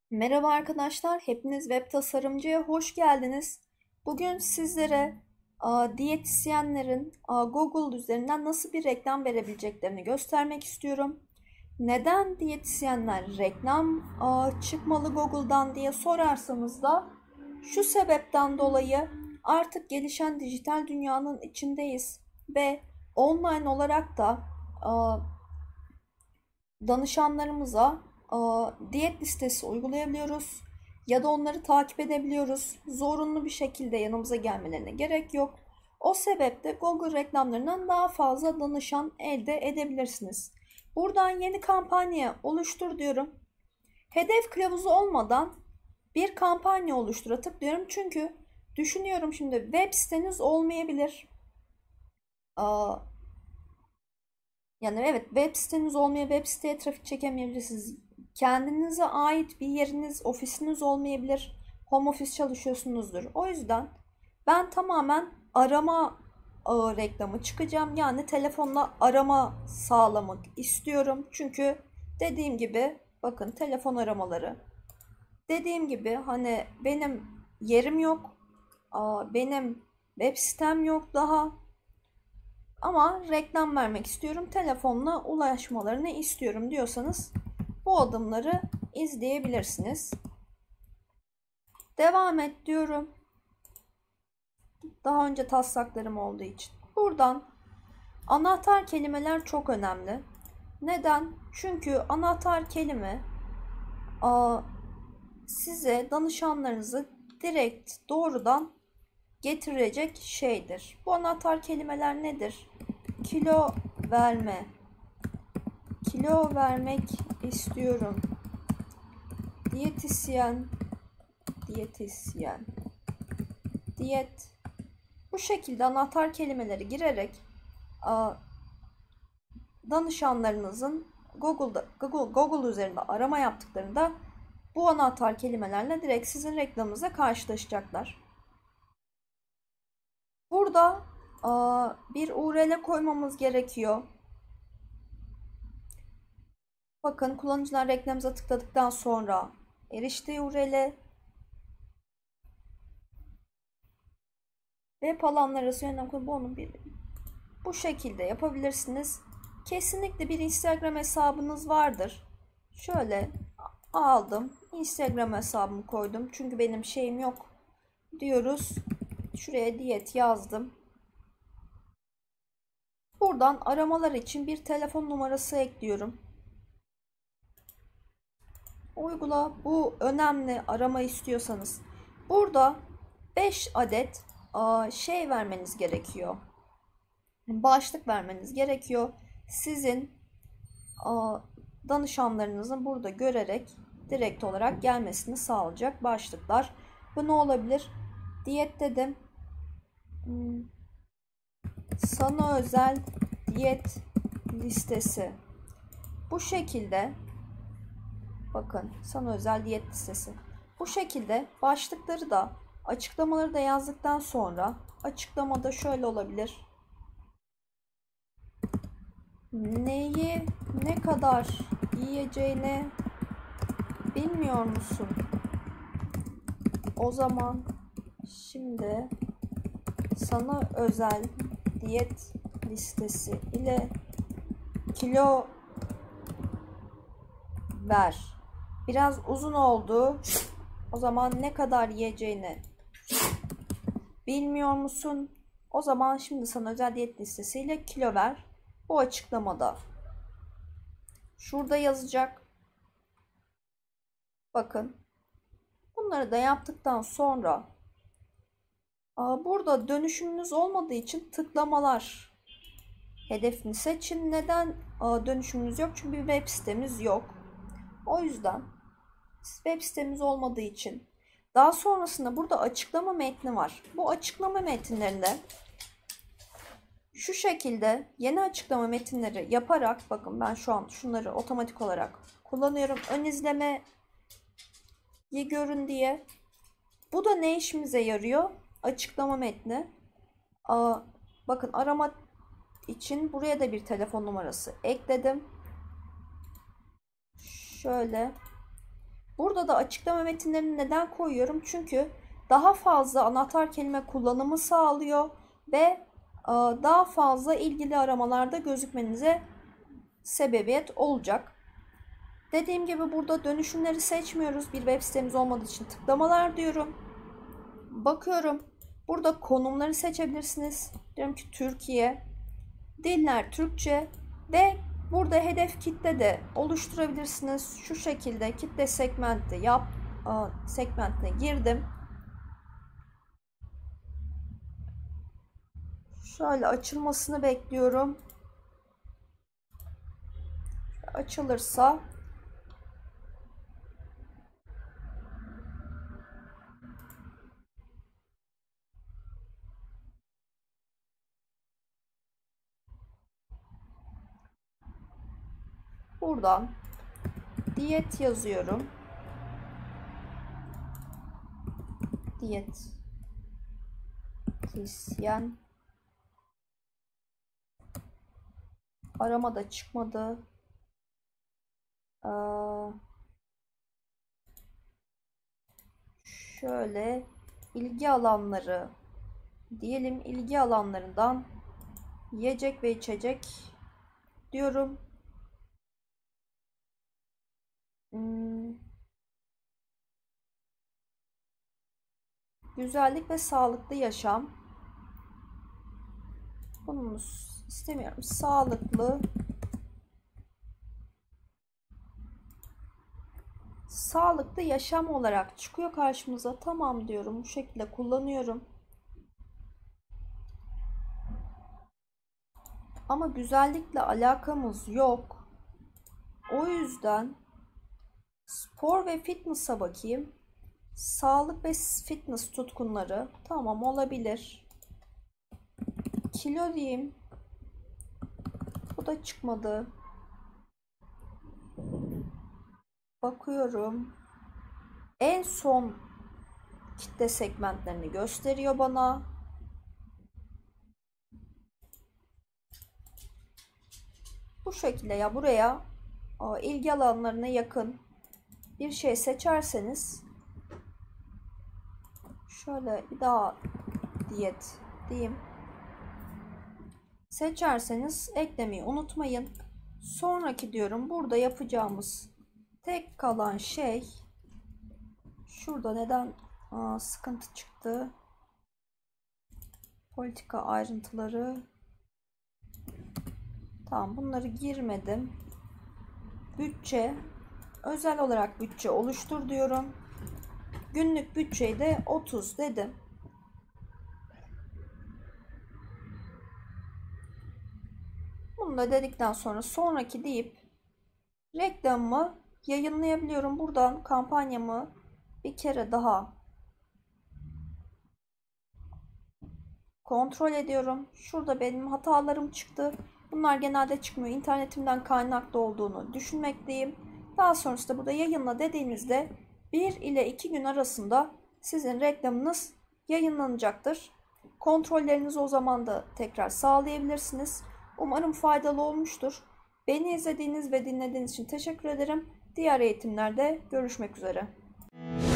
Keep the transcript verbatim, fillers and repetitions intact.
Merhaba arkadaşlar, hepiniz web tasarımcıya hoş geldiniz. Bugün sizlere a, diyetisyenlerin a, Google üzerinden nasıl bir reklam verebileceklerini göstermek istiyorum. Neden diyetisyenler reklam a, çıkmalı Google'dan diye sorarsanız da şu sebepten dolayı artık gelişen dijital dünyanın içindeyiz ve online olarak da a, danışanlarımıza aa, diyet listesi uygulayabiliyoruz ya da onları takip edebiliyoruz. Zorunlu bir şekilde yanımıza gelmelerine gerek yok. O sebeple Google reklamlarından daha fazla danışan elde edebilirsiniz. Buradan yeni kampanya oluştur diyorum. Hedef kılavuzu olmadan bir kampanya oluştura tıklıyorum. Çünkü düşünüyorum, şimdi web siteniz olmayabilir. Aa, Yani evet, web siteniz olmayabilir, web siteye trafik çekemeyebilirsiniz. Kendinize ait bir yeriniz, ofisiniz olmayabilir. Home office çalışıyorsunuzdur. O yüzden ben tamamen arama ağı reklamı çıkacağım. Yani telefonla arama sağlamak istiyorum. Çünkü dediğim gibi bakın, telefon aramaları. Dediğim gibi hani benim yerim yok. Benim web sitem yok daha. Ama reklam vermek istiyorum, telefonla ulaşmalarını istiyorum diyorsanız bu adımları izleyebilirsiniz. Devam et diyorum. Daha önce taslaklarım olduğu için. Buradan anahtar kelimeler çok önemli. Neden? Çünkü anahtar kelime size danışanlarınızı direkt doğrudan getirecek şeydir. Bu anahtar kelimeler nedir? Kilo verme, kilo vermek istiyorum, diyetisyen, diyetisyen, diyet. Bu şekilde anahtar kelimeleri girerek danışanlarınızın Google'da Google, Google üzerinde arama yaptıklarında bu anahtar kelimelerle direkt sizin reklamınıza karşılaşacaklar. Burada bir U R L koymamız gerekiyor. Bakın, kullanıcılar reklamımıza tıkladıktan sonra eriştiği U R L, web alanları arası yöntem bunu bir bu şekilde yapabilirsiniz. Kesinlikle bir Instagram hesabınız vardır. Şöyle aldım, Instagram hesabımı koydum. Çünkü benim şeyim yok diyoruz. Şuraya diyet yazdım. Buradan aramalar için bir telefon numarası ekliyorum. Uygula. Bu önemli, arama istiyorsanız. Burada beş adet şey vermeniz gerekiyor. Başlık vermeniz gerekiyor. Sizin danışanlarınızın burada görerek direkt olarak gelmesini sağlayacak başlıklar. Bu ne olabilir? Diyet dedim. Sana özel diyet listesi. Bu şekilde bakın, sana özel diyet listesi. Bu şekilde başlıkları da açıklamaları da yazdıktan sonra açıklamada şöyle olabilir. Neyi ne kadar yiyeceğini bilmiyor musun? O zaman şimdi sana özel diyet listesi ile kilo ver. Biraz uzun oldu. O zaman ne kadar yiyeceğini bilmiyor musun? O zaman şimdi sana özel diyet listesiyle kilo ver. Bu açıklamada şurada yazacak. Bakın. Bunları da yaptıktan sonra burada dönüşümünüz olmadığı için tıklamalar hedefini seçin. Neden dönüşümünüz yok? Çünkü bir web sitemiz yok. O yüzden web sitemiz olmadığı için. Daha sonrasında burada açıklama metni var. Bu açıklama metinlerinde şu şekilde yeni açıklama metinleri yaparak, bakın ben şu an şunları otomatik olarak kullanıyorum. Ön izlemeyi görün diye. Bu da ne işimize yarıyor? Açıklama metni. Aa, bakın, arama için buraya da bir telefon numarası ekledim. Şöyle Burada da açıklama metinlerini neden koyuyorum? Çünkü daha fazla anahtar kelime kullanımı sağlıyor ve daha fazla ilgili aramalarda gözükmenize sebebiyet olacak. Dediğim gibi burada dönüşümleri seçmiyoruz. Bir web sitemiz olmadığı için tıklamalar diyorum. Bakıyorum. Burada konumları seçebilirsiniz. Diyorum ki Türkiye. Diller Türkçe ve burada hedef kitle de oluşturabilirsiniz. Şu şekilde kitle segmenti yap, segmentine girdim. Şöyle açılmasını bekliyorum. Açılırsa buradan diyet yazıyorum. Diyet diyetisyen. Arama da çıkmadı. Ee, şöyle ilgi alanları diyelim, ilgi alanlarından yiyecek ve içecek diyorum. Hmm. Güzellik ve sağlıklı yaşam. Bunu istemiyorum. Sağlıklı Sağlıklı yaşam olarak çıkıyor karşımıza. Tamam diyorum. Bu şekilde kullanıyorum. Ama güzellikle alakamız yok. O yüzden spor ve fitness'a bakayım. Sağlık ve fitness tutkunları. Tamam, olabilir. Kilo diyeyim. Bu da çıkmadı. Bakıyorum. En son kitle segmentlerini gösteriyor bana. Bu şekilde ya, buraya ilgi alanlarına yakın bir şey seçerseniz, şöyle bir daha diyet diyeyim, seçerseniz eklemeyi unutmayın. Sonraki diyorum. Burada yapacağımız tek kalan şey, şurada neden aa, sıkıntı çıktı? Politika ayrıntıları. Tamam, bunları girmedim. Bütçe. Özel olarak bütçe oluştur diyorum. Günlük bütçeyi de otuz dedim. Bunu da dedikten sonra sonraki deyip reklamımı yayınlayabiliyorum. Buradan kampanyamı bir kere daha kontrol ediyorum. Şurada benim hatalarım çıktı. Bunlar genelde çıkmıyor. İnternetimden kaynaklı olduğunu düşünmekteyim. Daha sonrasında burada yayınla dediğimizde bir ile iki gün arasında sizin reklamınız yayınlanacaktır. Kontrollerinizi o zaman da tekrar sağlayabilirsiniz. Umarım faydalı olmuştur. Beni izlediğiniz ve dinlediğiniz için teşekkür ederim. Diğer eğitimlerde görüşmek üzere.